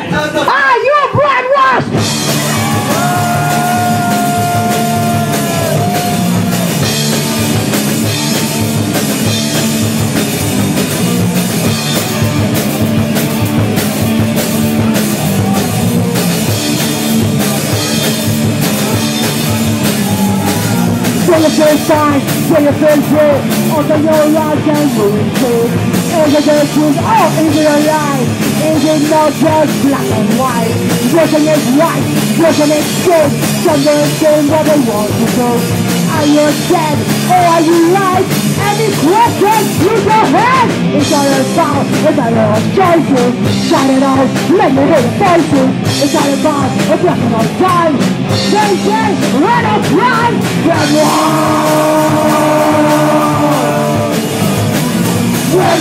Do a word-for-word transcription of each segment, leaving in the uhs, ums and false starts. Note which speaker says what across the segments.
Speaker 1: Ah, you brainwashed! For the first time, for your first year, open your eyes and moving through. Is it the truth or is it a lie? Is it not just black and white? Looking is right, looking is good. Someone saying what they want to do. Are you dead or are you right? Any questions, use your head. It's all about a matter of choices. Shout it out, let me hear the voices. It's all about a blessing of time. They say, run or cry, red one, red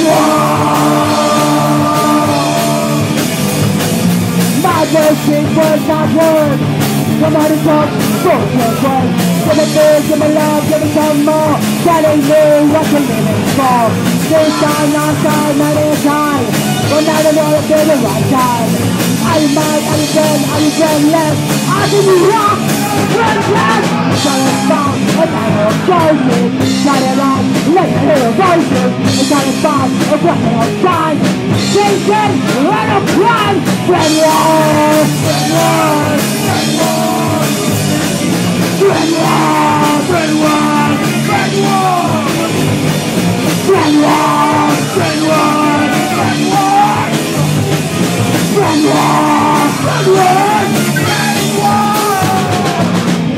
Speaker 1: one. My voice was not word. Somebody talk, both your words. Give me big, give me love, give me some more. Telling me what you're living for. This time, last time, many times. But now I know it's been the right time. Are you mad, are you dead, are you dreamless? Are you rock, breathless? It's all about a matter of choices. Shout it out, let me hear your voices. It's all about a blessing of time. Thinking, run or cry, red one, red one, red one. Red one, red one, red one. Red one, red one, red one. Red one, red one, red one.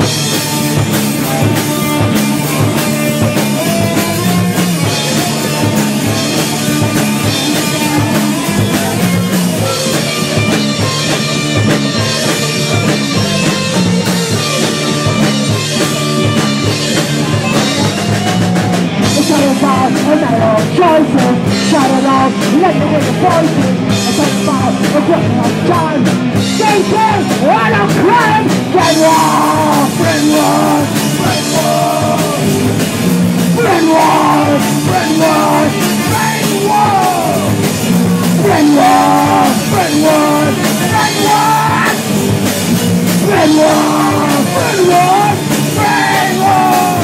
Speaker 1: It's all about a matter of choices. Shout it out, let me hear the voices. It's all about a question of time. They say, run or crime. Red one, red one, red one. Red one, red one, red one. Red one, red one, red one. Red one, red one, red one.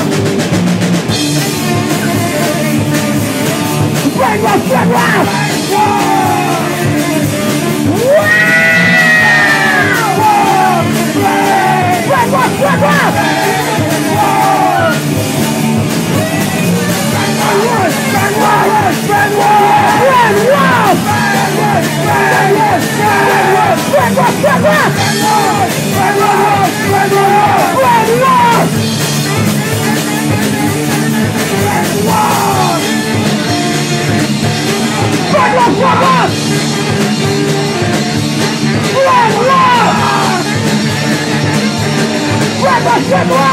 Speaker 1: Red one, red one! Wow! Red one, red one! Red one!